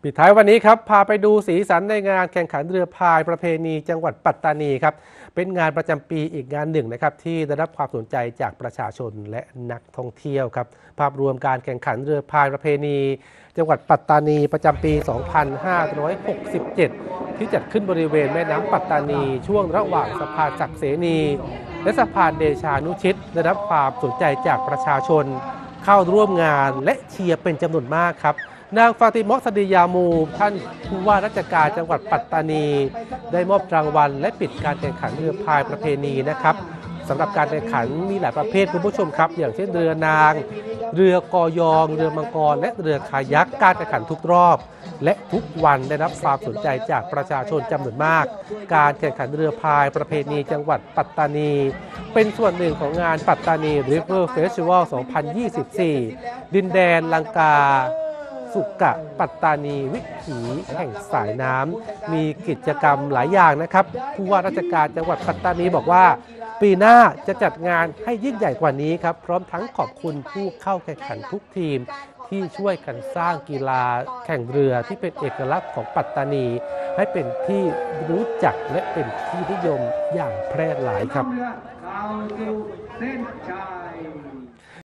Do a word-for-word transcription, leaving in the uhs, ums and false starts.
ปิดท้ายวันนี้ครับพาไปดูสีสันในงานแข่งขันเรือพายประเพณีจังหวัดปัตตานีครับเป็นงานประจำปีอีกงานหนึ่งนะครับที่ได้รับความสนใจจากประชาชนและนักท่องเที่ยวครับภาพรวมการแข่งขันเรือพายประเพณีจังหวัดปัตตานีประจำปี สองพันห้าร้อยหกสิบเจ็ด ที่จัดขึ้นบริเวณแม่น้ำปัตตานีช่วงระหว่างสะพานศักดิ์เสนีและสะพานเดชานุชิตได้รับความสนใจจากประชาชนเข้าร่วมงานและเชียร์เป็นจำนวนมากครับนางฟาติมอสดียามูท่านผู้ว่าราชการจังหวัดปัตตานีได้มอบรางวัลและปิดการแข่งขันเรือพายประเพณีนะครับสำหรับการแข่งขันมีหลายประเภทคุณผู้ชมครับอย่างเช่นเรือนางเรือกอยองเรือมังกรและเรือคายักการแข่งขันทุกรอบและทุกวันได้รับความสนใจจากประชาชนจำนวนมากการแข่งขันเรือพายประเพณีจังหวัดปัตตานีเป็นส่วนหนึ่งของงานปัตตานี River Festival สองพันยี่สิบสี่ ดินแดนลังกาสุกะปัตตานีวิถีแห่งสายน้ำมีกิจกรรมหลายอย่างนะครับผู้ว่าราชการจังหวัดปัตตานีบอกว่าปีหน้าจะจัดงานให้ยิ่งใหญ่กว่านี้ครับพร้อมทั้งขอบคุณผู้เข้าแข่งขันทุกทีมที่ช่วยกันสร้างกีฬาแข่งเรือที่เป็นเอกลักษณ์ของปัตตานีให้เป็นที่รู้จักและเป็นที่นิยมอย่างแพร่หลายครับ